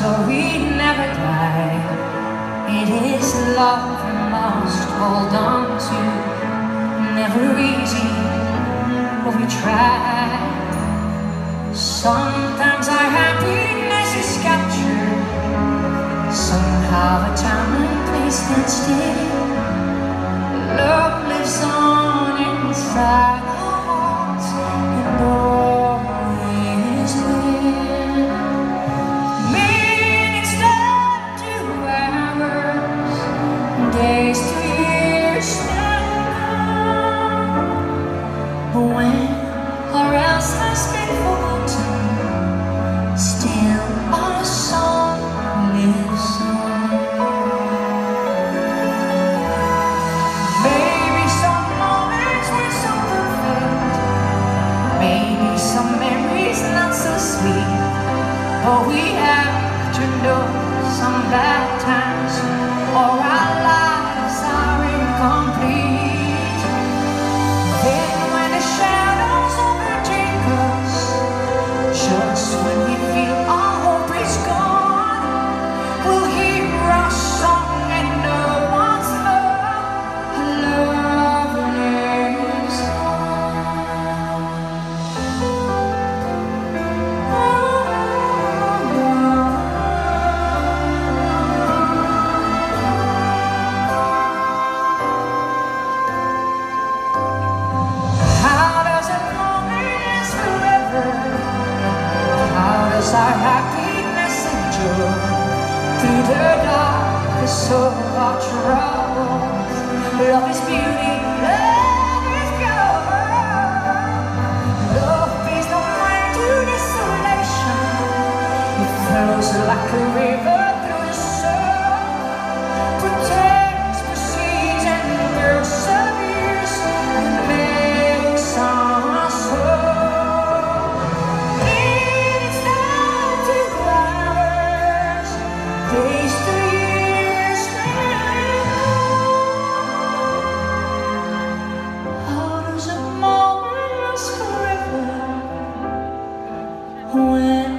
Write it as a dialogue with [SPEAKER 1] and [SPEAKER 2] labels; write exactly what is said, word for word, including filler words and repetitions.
[SPEAKER 1] story never die. It is love we must hold on to. Never easy, but we try. Sometimes our happiness is captured. Somehow a time and place stand still. Love lives on inside our hearts and always will. Minutes turn to hours, days to years stand on. But when our else has been forgotten, still our song lives on. Maybe some moments were so perfect, maybe some memories not so sweet, but we have to know some bad times or our lives are incomplete. Then when the shadows overtake us, just when we feel our hope is gone, we'll hear our song and know once more love lives our happiness and joy through the darkest of our troubles. Love is beauty, love is pure. Love is no way to desolation. It flows like a river through the soul, protects, precedes, and perseveres, and makes us whole. Days to years stand on. How does a moment last forever when